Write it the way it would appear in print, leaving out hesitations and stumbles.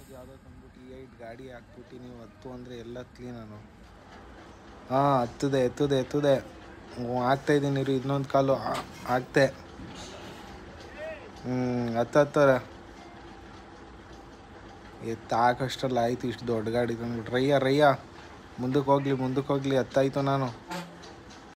ಯಾವುದೋ ತಂದ್ಬಿಟ್ಟು E8 ಗಾಡಿ ಹಾಕ್ಬಿಟ್ಟು ನೀವು ಹತ್ತು ಅಂದರೆ ಎಲ್ಲ ಹತ್ತಲಿ ನಾನು. ಹಾಂ ಎತ್ತದೆ ಆಗ್ತಾಯಿದ್ದೀನಿ ರೀ. ಇನ್ನೊಂದು ಕಾಲು ಆಗ್ತೆ. ಹತ್ತಾರೆ ಹಾಕಷ್ಟಲ್ಲ ಆಯಿತು. ಇಷ್ಟು ದೊಡ್ಡ ಗಾಡಿ ತಂದ್ಬಿಟ್ಟು ರಯ್ಯ ಮುಂದಕ್ಕೆ ಹೋಗ್ಲಿ ಹತ್ತಾಯಿತು ನಾನು.